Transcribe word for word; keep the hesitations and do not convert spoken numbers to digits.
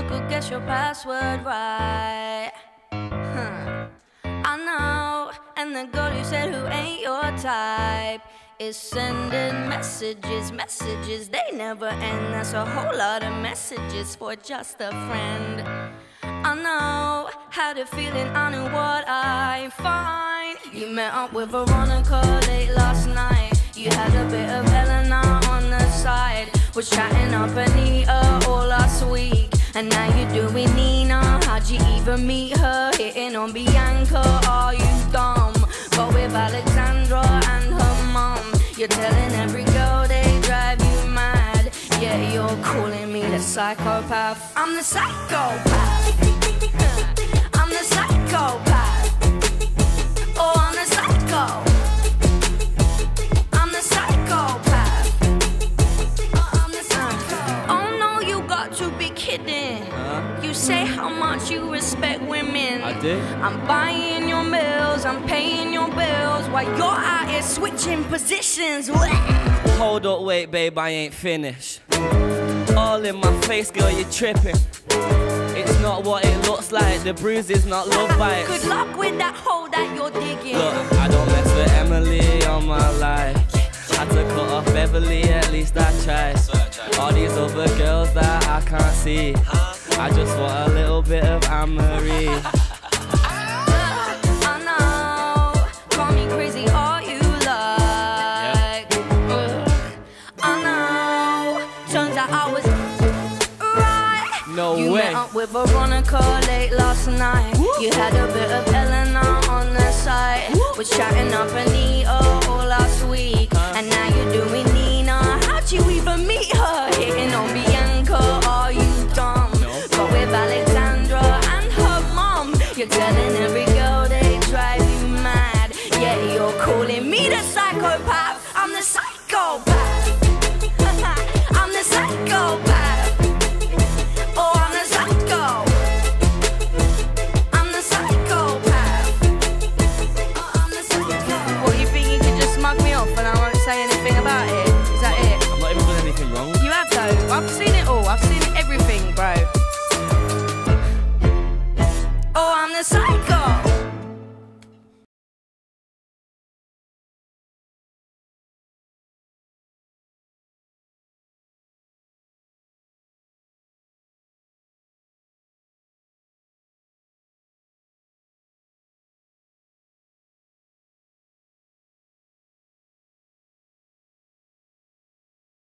could guess your password right. Huh. I know, and the girl you said who ain't your type is sending messages, messages, they never end. That's a whole lot of messages for just a friend. I know, had a feeling I knew what I'd find. You met up with Veronica late last night. You had a bit of Helena on the side. Was chatting up Anita all last week. And now you're doing Nina. How'd you even meet her? Hitting on Bianca, are you dumb? But with Alexandra and her mum, you're telling every girl they drive you mad. Yeah, you're calling me the psychopath. I'm the psychopath. I'm the psychopath. Oh, I'm the psycho. I'm the psychopath. Oh, I'm the psycho. Oh no, you got to be kidding. Huh? You say how much you respect women. I did. I'm buying your meals, I'm paying your bills, while you're out here switching positions. Hold up, wait, babe, I ain't finished. All in my face, girl, you're tripping. It's not what it looks like, the bruises, not love bites. Good luck with that hole that you're digging. Look, I don't mess with Emily on my life. Had to cut off Beverly, at least I tried. All these other girls that I can't see, I just want a little bit of Anne-Marie. I know, call me crazy all you like. I know, turns out I was right. No you way. You met up with Veronica late last night. Woo. You had a bit of Elena on the side. Woo. Was chatting up Anita all last week. Uh. And now you're doing Nina. How'd you even meet her? Hitting on Bianca, are you dumb? No. But with Alexandra and her mom, you're telling every girl they drive you mad. Yeah, you're calling me the